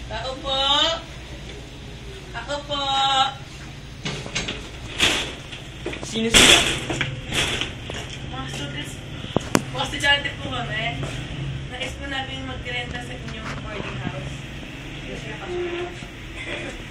Ako po. Ako po. Sino sila? Mga students. Mga estudyante po kami. Nais po namin magdirenta sa inyong boarding house. Kasi kapag